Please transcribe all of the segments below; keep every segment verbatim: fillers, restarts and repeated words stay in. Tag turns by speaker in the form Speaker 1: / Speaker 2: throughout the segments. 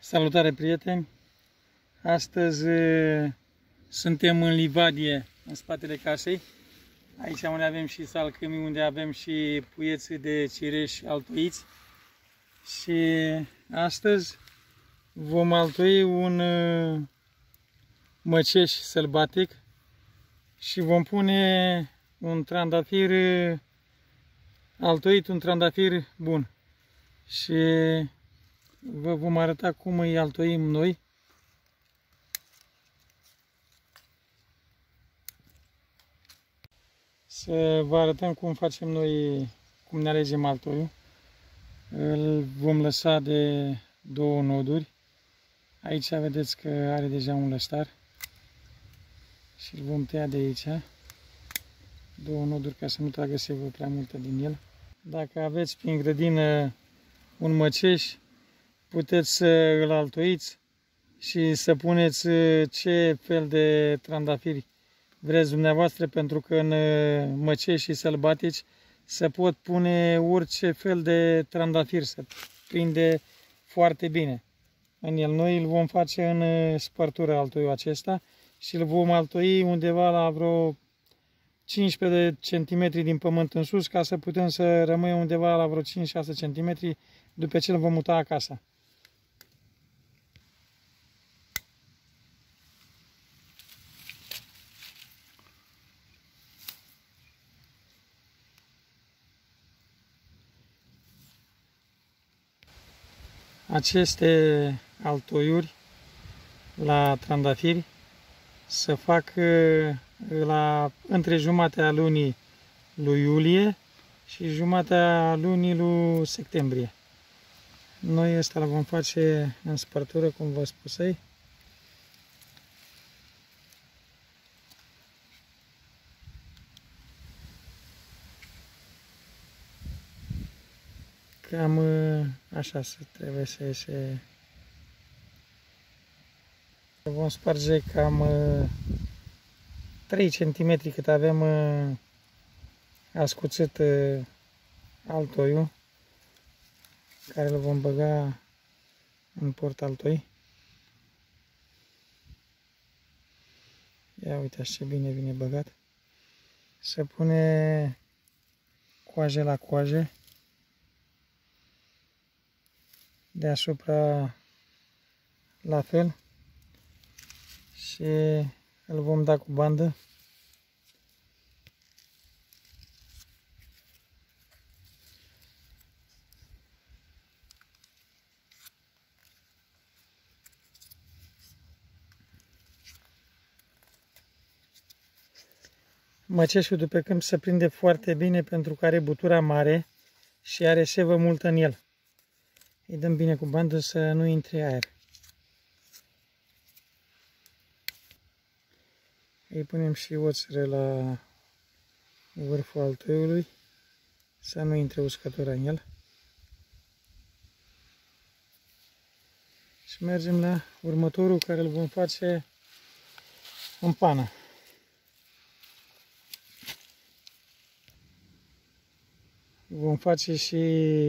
Speaker 1: Salutare, prieteni! Astăzi e, suntem în livadie, în spatele casei. Aici unde avem și salcâmii, unde avem și puieții de cireși altoiți. Și astăzi vom altoi un e, măceș sălbatic și vom pune un trandafir e, altoit, un trandafir bun. Și vă vom arăta cum îi altoim noi. Să vă arătăm cum facem noi, cum ne alegem altoiul. Îl vom lăsa de două noduri. Aici vedeți că are deja un lăstar. Și îl vom tăia de aici. Două noduri ca să nu tragă sevă prea multă din el. Dacă aveți prin grădină un măceș, puteți să îl altoiți și să puneți ce fel de trandafiri vreți dumneavoastră, pentru că în măceșii sălbatici se pot pune orice fel de trandafir, se prinde foarte bine în el. Noi îl vom face în spărtură altoiul acesta și îl vom altoi undeva la vreo cincisprezece centimetri din pământ în sus, ca să putem să rămânem undeva la vreo cinci șase centimetri după ce îl vom muta acasă. Aceste altoiuri la trandafiri se fac la, între jumatea lunii lui iulie și jumatea lunii lui septembrie. Noi ăsta l vom face în spărtură, cum vă spusei. Cam așa se trebuie să iese. Vom sparge cam trei centimetri cât avem ascuțit altoiul, care îl vom băga în portaltoi. Ia uitați ce bine vine băgat. Se pune coajă la coajă. Deasupra la fel și îl vom da cu bandă. Măceșul după câmp se prinde foarte bine pentru că are butura mare și are sevă multă în el. Îi dăm bine cu bandă să nu intre aer. Îi punem și oțără la vârful altoiului să nu intre uscătura în el. Și mergem la următorul, care îl vom face în pană. Vom face și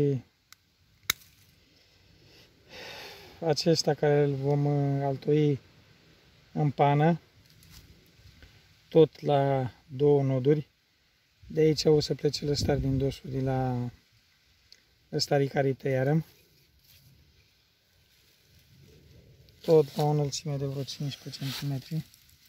Speaker 1: acesta, care îl vom altoi în pană, tot la două noduri. De aici o să plece lăstar din dosul, de la lăstarii care îi tăiarăm. Tot la o înălțime de vreo cincisprezece centimetri.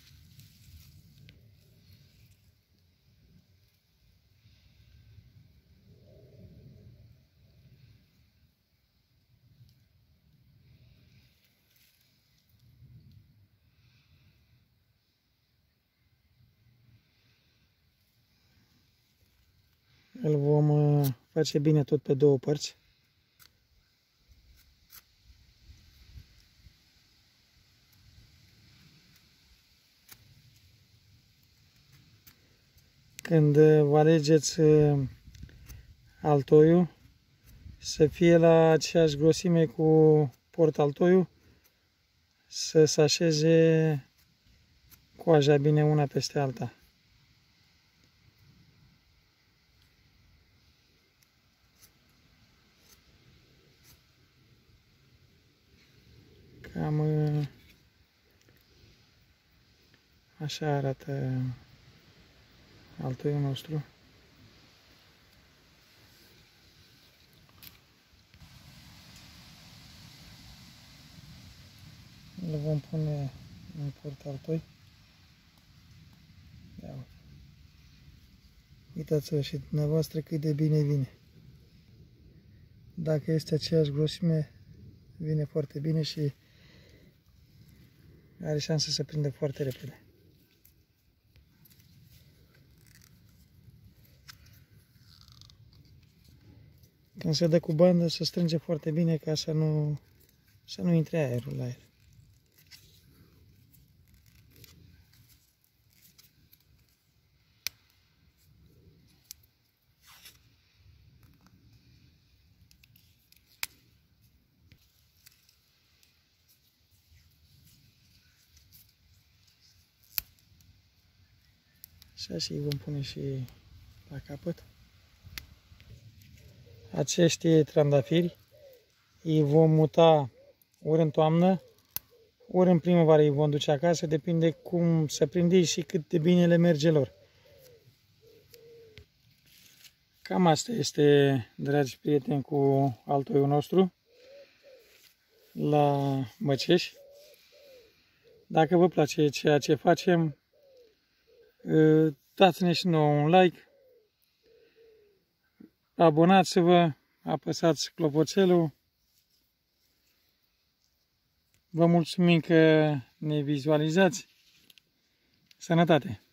Speaker 1: Îl vom face bine tot pe două părți. Când vă alegeți altoiul, să fie la aceeași grosime cu portaltoiul, să se așeze coaja bine una peste alta. Cam așa arată altoiul nostru. Îl vom pune în portaltoi. Ia uite. Uitați-vă și dumneavoastră cât de bine vine. Dacă este aceeași grosime, vine foarte bine și are șanse să prindă foarte repede. Când se dă cu bandă, se strânge foarte bine ca să nu, să nu intre aerul la el. Așa și îi vom pune și la capăt. Acești trandafiri îi vom muta ori în toamnă, ori în primăvară îi vom duce acasă, depinde cum se prinde și cât de bine le merge lor. Cam asta este, dragi prieteni, cu altoiul nostru la Măceș. Dacă vă place ceea ce facem, dați-ne și nouă un like, abonați-vă, apăsați clopoțelul. Vă mulțumim că ne vizualizați. Sănătate!